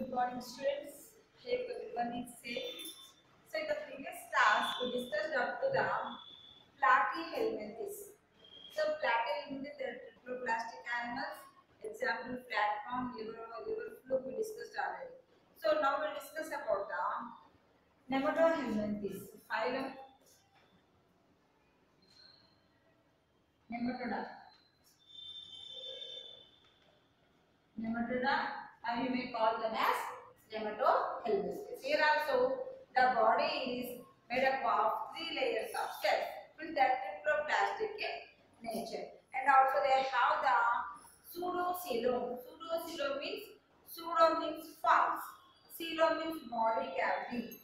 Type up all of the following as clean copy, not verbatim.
Good morning, students. Hope everyone is safe. So, in the previous class, we discussed up to the platyhelminthes. So, platyhelminthes are triploblastic animals. Example: platform, liver fluke. We discussed already. So, now we'll discuss about the nematohelminthes. Phylum Nematoda. Nematoda, and you may call them as nematohelminthes. Here also, the body is made up of three layers of cells, with that triploblastic in nature. And also they have the pseudocoelom. Pseudocoelom means pseudo means false, coelom means body cavity.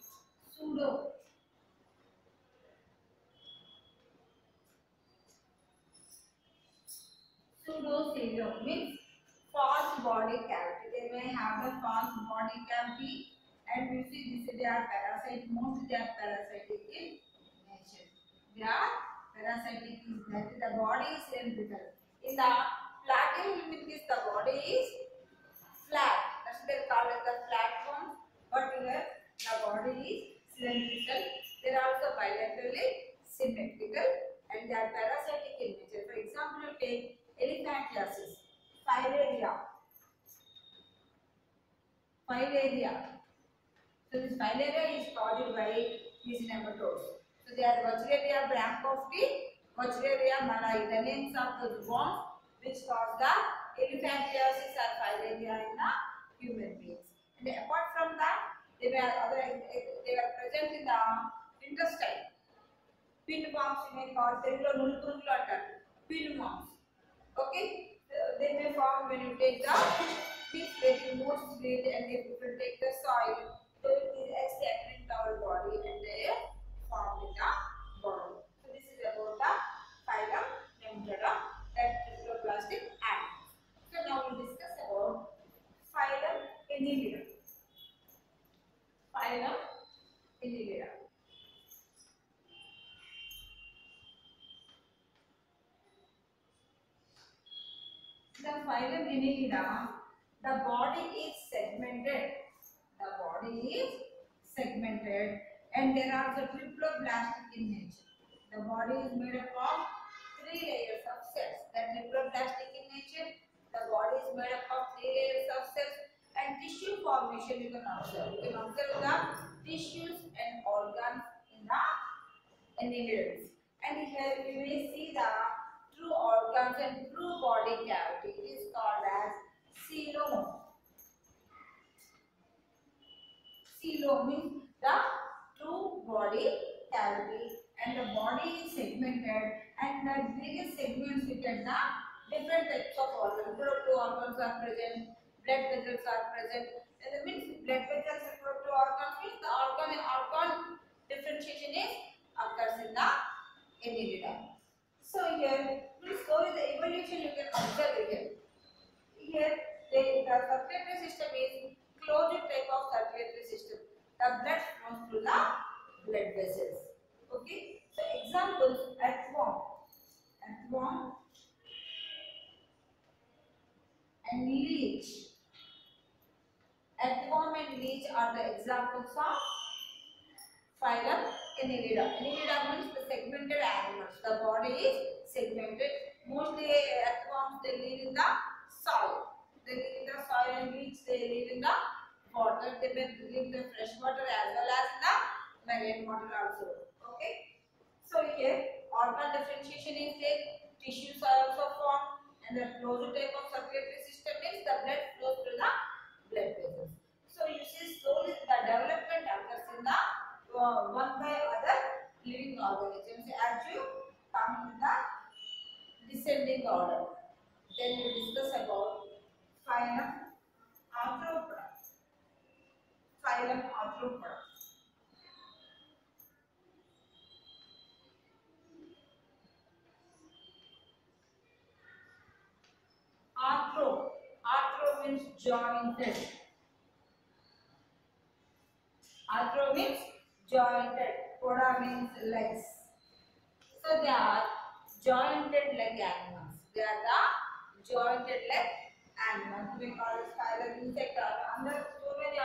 Pseudocoelom means false body cavity. They may have the false body cavity, and you see this they are parasite. Mostly they are parasitic in nature. They are parasitic in that the body is cylindrical. In the platyhelminthes, the body is flat. That's why they call it the flat form. But here the body is cylindrical. They are also bilaterally symmetrical, and they are parasitic in nature. For example, you take elephantiasis, filaria, filaria. So this filaria is caused by these nematodes. So they are Wuchereria branchofti, Wuchereria malai, the names of those worms which cause the elephantiasis or filaria in the human beings. And apart from that, they were present in the intestine. Pinworms you may call తెలుగులో నులుపురుగులు అంటారు. Pinworms. Okay, they may form when you take the fish that you most breathe, and if you take the soil, so it is extending our body and they form in the body. So this is about the phylum Nematoda, that triploblastic animals. So now we discuss about phylum Annelida. Phylum Annelida. The phylum Annelida, the body is segmented. The body is segmented, and there are the triploblastic in nature. The body is made up of three layers of cells. The triploblastic in nature, the body is made up of three layers of cells, and tissue formation you can observe. You can observe the tissues and organs in the annelids. And here you may see the true organs and true body cavity. It is called as coelom. Coelom means the true body cavity, and the body is segmented, and the various segments you get the different types of organs. Reproductive organs are present, blood vessels are present. And that means blood vessels, reproductive organs means the organ differentiation is occurs in the Annelida. So here, please go with the evolution. You can observe here. Here, the circulatory system is closed type of circulatory system. The blood flows through the blood vessels. Okay. So examples: earthworm and leech. Earthworm and leech are the examples of phylum Annelida. Annelida means the segmented animals. The body is segmented. Mostly earthworms they live in the soil. They live in the soil, and leech they live in the water. They may live in the fresh water as well as in the marine water also. Okay. So here organ differentiation is there. Tissues are also formed, and the closed type of circulatory system is the blood flows through the blood vessels. So you see slowly the development occurs in the one by other living organisms as you come in the descending order. Then we discuss about phylum Arthropoda. Phylum Arthropoda. Arthro means jointed. Arthro means jointed. Poda means legs. So they are jointed leg animals. They are the jointed leg animals. We call it phylum insect. Under so many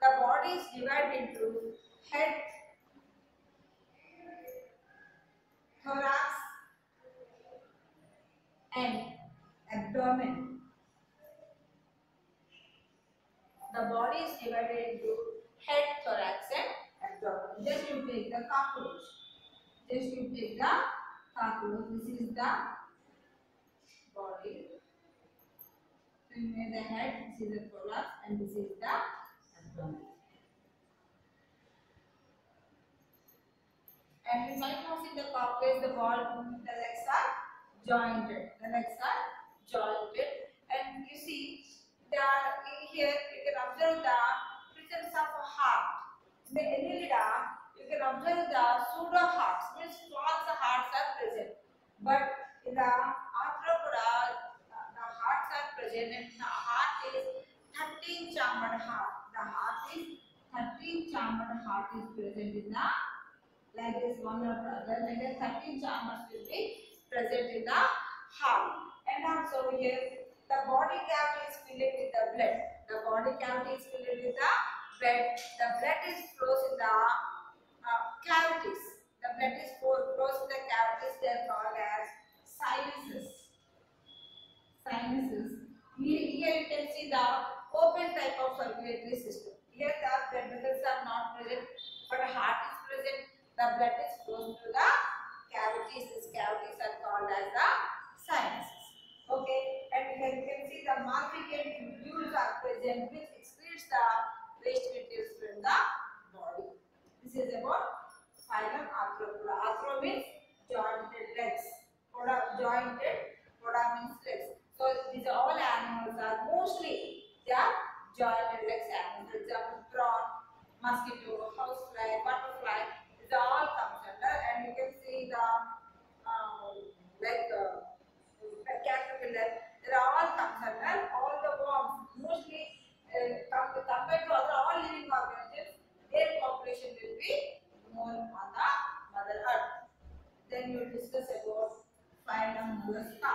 The body is divided into head, thorax, and abdomen. The body is divided into head, thorax, and abdomen. Just you take the cockroach. Just you take the cockroach. This is the body. So you made the head. This is the thorax, and this is the abdomen. And you might have seen the cockroach. The legs are jointed. The legs are jointed, and you see they are here. You can observe the presence of a heart. In the Annelida, you can observe the pseudo hearts, means false hearts are present. But in the Arthropoda, the hearts are present, and the heart is 13 chambered heart. The heart is 13 chambered heart is present in the, like this one or other, like the 13 chambers will be present in the heart. And also here the body cavity is filled with the blood. The body cavity is filled with the blood. The blood is flows in the cavities. The blood is flows in the cavities. They are called as sinuses. Sinuses. Here you can see the open type of circulatory system. Here the blood vessels are not present, but heart is present. The blood is flows through the cavities. These cavities are called as the sinuses. Okay, and here you can see the Malpighian tubules are present, which excretes the waste materials from the body. This is about phylum Arthropoda. Arthro means jointed legs. Jointed. Poda means legs. So these all animals are mostly they are jointed legs animals. For example, prawn, mosquito, housefly, butterfly. These all comes under, and you can see the caterpillar. They all comes under. All the worms mostly compared to other all living organisms, their population will be more on the Mother Earth. Then we will discuss about phylum Mollusca.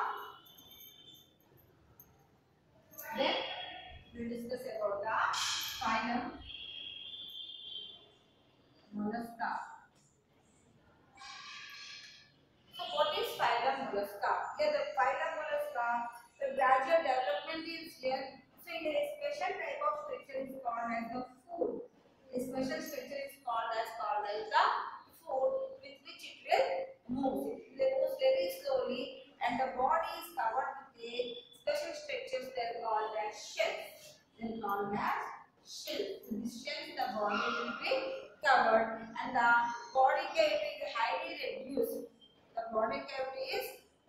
Then we will discuss about the phylum Mollusca. So what is phylum Mollusca? Here the phylum Mollusca, the gradual development is here. So in a special type of structure is called as the food. A special structure is called as the food, with which it will move. It moves very slowly, and the body is covered with a special structures. They are called as shells. They are called as shells. In this shells, the body will be covered, and the body cavity is highly reduced. The body cavity is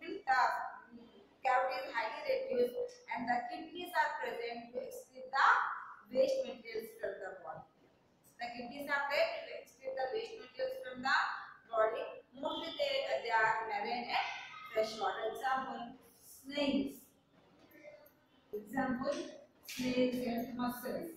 highly reduced, and the kidneys are present to excrete the waste materials from the body. The kidneys are there to excrete the waste materials from the body. Mostly they are marine and freshwater. Example, snails. Example, snails and mussels.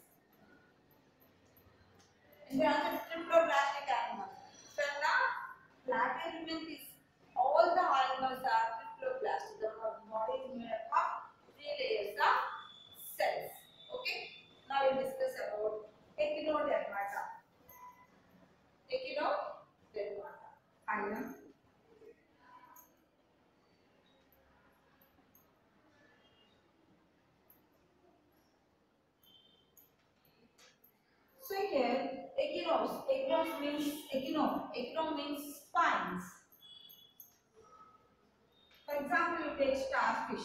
And they are the triploblastic animals. So the platyhelminth is all the animals are triploblastic. The body is made up of 3 layers of cells. Okay. Now we will discuss about Echinodermata. Echinodermata. Phylum. So here, echinus means echino means spines. For example, you take starfish.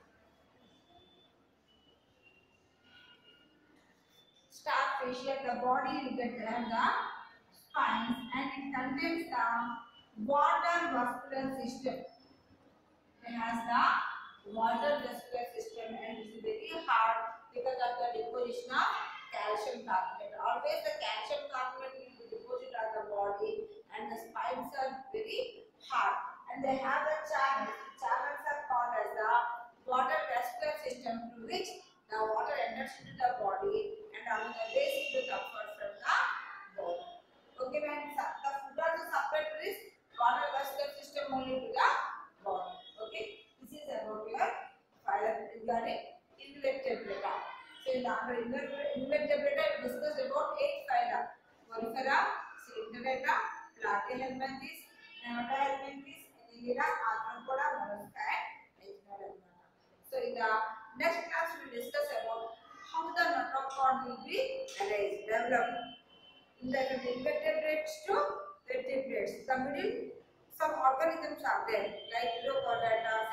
Starfish, here the body will get the spines, and it contains the water vascular system. It has the water vascular system, and it is very hard because of the deposition of calcium carbonate. Always the calcium carbonate will be deposited on the body, and the spines are very hard, and they have the channels. Channels are called as the water vascular system, through which the water enters into the body, and on the base it will come from the body. Okay, when the food also supplied to this water vascular system only to the body. Okay, this is about your phylum regarding invertebrata. So in the invertebrate I discussed about 8 phyla: Porifera, Coelenterata, Platyhelminthes, Nematohelminthes, Annelida, Arthropoda, Mollusca, and Echinodermata. So in the next class we will discuss about how the notochord will be developed. In the invertebrates to vertebrates, the middle some organisms are there like Urochordata,